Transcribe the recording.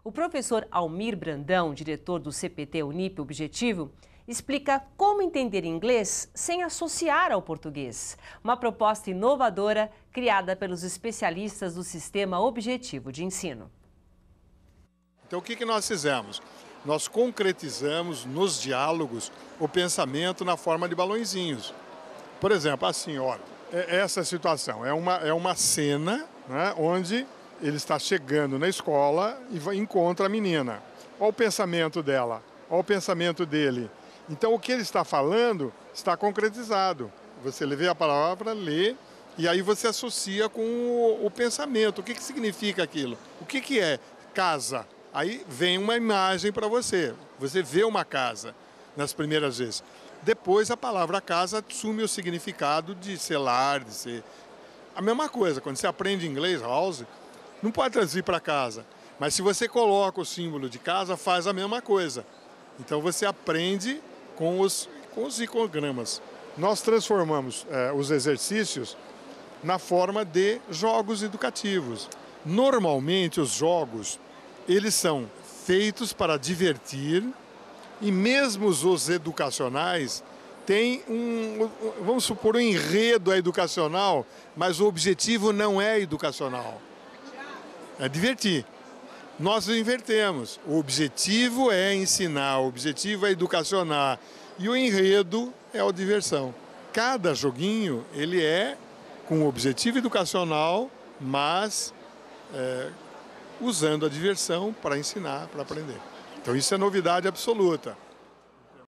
O professor Almir Brandão, diretor do CPT Unip Objetivo, explica como entender inglês sem associar ao português. Uma proposta inovadora criada pelos especialistas do Sistema Objetivo de Ensino. Então, o que nós fizemos? Nós concretizamos nos diálogos o pensamento na forma de balõezinhos. Por exemplo, assim, olha, essa situação é uma cena, né, onde ele está chegando na escola e encontra a menina. Olha o pensamento dela, olha o pensamento dele. Então, o que ele está falando está concretizado. Você lê a palavra, lê, e aí você associa com o pensamento. O que significa aquilo? O que é casa? Aí vem uma imagem para você. Você vê uma casa nas primeiras vezes. Depois, a palavra casa assume o significado de ser lar, de ser... A mesma coisa, quando você aprende inglês, house, não pode traduzir para casa. Mas se você coloca o símbolo de casa, faz a mesma coisa. Então, você aprende com os iconogramas. Nós transformamos os exercícios na forma de jogos educativos. Normalmente, os jogos, eles são feitos para divertir, e mesmo os educacionais têm vamos supor, um enredo educacional, mas o objetivo não é educacional, é divertir. Nós invertemos, o objetivo é ensinar, o objetivo é educacionar, e o enredo é a diversão. Cada joguinho, ele é com objetivo educacional, mas usando a diversão para ensinar, para aprender. Então isso é novidade absoluta.